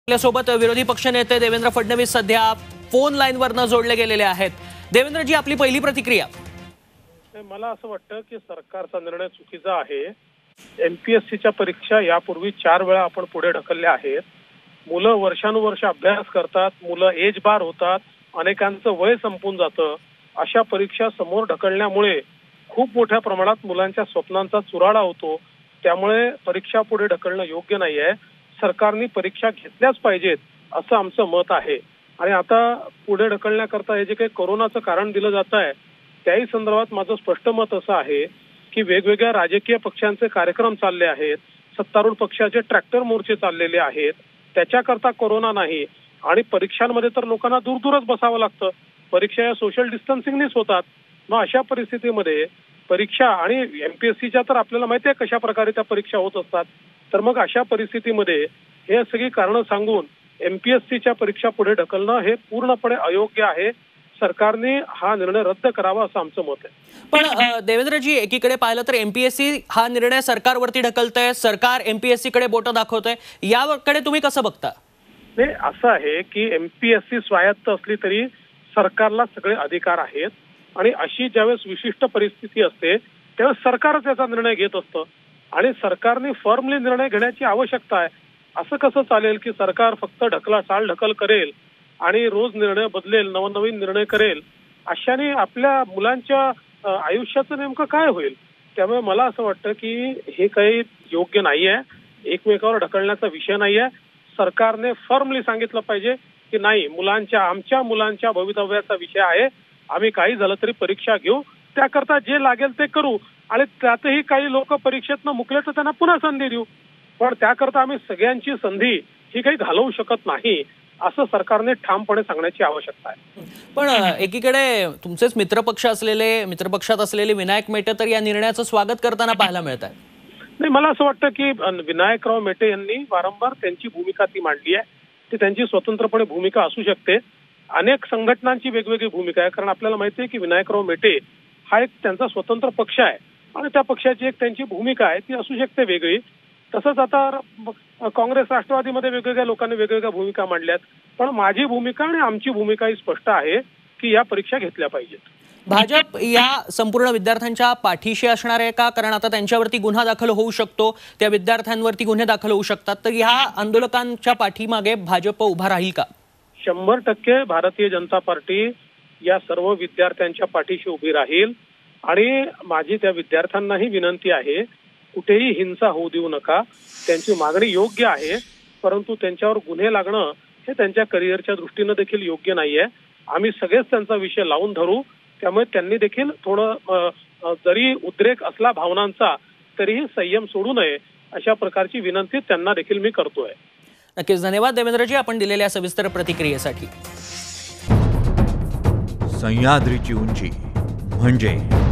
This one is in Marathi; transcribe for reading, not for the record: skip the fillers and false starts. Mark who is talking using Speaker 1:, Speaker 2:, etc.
Speaker 1: आपल्यासोबत विरोधी पक्षनेते देवेंद्र फडणवीस सध्या फोन लाईनवरनं जोडले गेलेले आहेत। देवेंद्रजी, आपली पहिली प्रतिक्रिया।
Speaker 2: मला असं वाटतं की सरकारचा निर्णय चुकीचा आहे। एमपीएससीच्या परीक्षा यापूर्वी 4 वेळा आपण पुढे ढकलल्या आहेत। मुलं वर्षानुवर्ष अभ्यास करतात, मुलं एज बार होतात, अनेकांचं वय संपून जातं। अशा परीक्षा समोर ढकलण्यामुळे खूप मोठ्या प्रमाणात मुलांच्या स्वप्नांचा चुराडा होतो। त्यामुळे परीक्षा पुढे ढकलणं योग्य नाहीये। सरकारने परीक्षा घेतल्याच पाहिजेत असं आमचं मत आहे। आणि आता पुढे ढकलण्याकरता हे जे काही कोरोनाचं कारण दिलं जात आहे त्याही संदर्भात माझं स्पष्ट मत असं आहे की वेगवेगळ्या राजकीय पक्षांचे कार्यक्रम चालले आहेत, सत्तारूढ पक्षाचे ट्रॅक्टर मोर्चे चाललेले आहेत, त्याच्याकरता कोरोना नाही। आणि परीक्षांमध्ये तर लोकांना दूर बसावं लागतं, परीक्षा या सोशल डिस्टन्सिंगनेच होतात। मग अशा परिस्थितीमध्ये परीक्षा आणि एमपीएससीच्या तर आपल्याला माहिती आहे कशा प्रकारे त्या परीक्षा होत असतात। तर मग अशा परिस्थितीमध्ये हे सगळी कारणं सांगून एमपीएससीच्या परीक्षा पुढे ढकलणं हे पूर्णपणे अयोग्य आहे। सरकारने हा निर्णय रद्द करावा असं आमचं मत आहे।
Speaker 1: पण देवेंद्रजी, एकीकडे पाहिलं तर एमपीएससी हा निर्णय सरकारवरती ढकलतंय, सरकार एमपीएससी कडे बोटं दाखवतंय, याकडे तुम्ही कसं बघता?
Speaker 2: नाही, असं आहे की एमपीएससी स्वायत्त असली तरी सरकारला सगळे अधिकार आहेत आणि अशी ज्यावेळेस विशिष्ट परिस्थिती असते त्यावेळेस सरकारच याचा निर्णय घेत असतं आणि सरकारने फर्मली निर्णय घेण्याची आवश्यकता आहे। असं कसं चालेल की सरकार फक्त ढकल करेल आणि रोज निर्णय बदलेल, नवनवीन निर्णय करेल? अशाने आपल्या मुलांच्या आयुष्याचं नेमकं काय होईल? त्यामुळे मला असं वाटतं की हे काही योग्य नाहीये, एकमेकावर ढकलण्याचा विषय नाहीये। सरकारने फर्मली सांगितलं पाहिजे की नाही, आमच्या मुलांच्या भवितव्याचा विषय आहे, आम्ही काही झालं तरी परीक्षा घेऊ, त्याकरता जे लागेल ते करू आणि त्यातही काही लोक परीक्षेतनं मुकले तर त्यांना पुन्हा संधी देऊ, पण त्याकरता आम्ही सगळ्यांची संधी ही काही घालवू शकत नाही असं सरकारने ठामपणे सांगण्याची आवश्यकता आहे।
Speaker 1: पण एकीकडे तुमचेच मित्रपक्षात असलेले विनायक मेटे तर या निर्णयाचं स्वागत करताना पाहायला मिळत आहे।
Speaker 2: नाही, मला असं वाटतं की विनायकराव मेटे यांनी वारंवार त्यांची भूमिका ती मांडली आहे, ती त्यांची स्वतंत्रपणे भूमिका असू शकते। अनेक संघटनांची वेगवेगळी भूमिका आहे, कारण आपल्याला माहिती आहे की विनायकराव मेटे हा एक त्यांचा स्वतंत्र पक्ष आहे आणि त्या पक्षाची एक त्यांची भूमिका आहे, ती असू शकते वेगळी। तसंच आता काँग्रेस राष्ट्रवादीमध्ये वेगवेगळ्या लोकांनी वेगवेगळ्या भूमिका मांडल्यात, पण माझी भूमिका आणि आमची भूमिका ही स्पष्ट आहे की या परीक्षा घेतल्या पाहिजेत।
Speaker 1: भाजप या संपूर्ण विद्यार्थ्यांच्या पाठीशी असणार आहे का? कारण आता त्यांच्यावरती गुन्हा दाखल होऊ शकतो, त्या विद्यार्थ्यांवरती गुन्हे दाखल होऊ शकतात, तर ह्या आंदोलकांच्या पाठीमागे भाजप उभा राहील का?
Speaker 2: 100% भारतीय जनता पार्टी या सर्व विद्यार्थ्यांच्या पाठीशी उभी राहील आणि माझी त्या विद्यार्थ्यांनाही विनंती आहे, कुठेही हिंसा होऊ देऊ नका। त्यांची मागणी योग्य आहे, परंतु त्यांच्यावर गुन्हे लागणं हे त्यांच्या करिअरच्या दृष्टीने देखील योग्य नाहीये। आम्ही सगळेच त्यांचा विषय लावून धरू, त्यामुळे त्यांनी देखील थोडं जरी उद्रेक असला भावनांचा तरीही संयम सोडू नये अशा प्रकारची विनंती त्यांना देखील मी करतोय।
Speaker 1: नक्कीच, धन्यवाद देवेंद्रजी आपण दिलेल्या सविस्तर प्रतिक्रियेसाठी।
Speaker 3: सह्याद्रीची उंची म्हणजे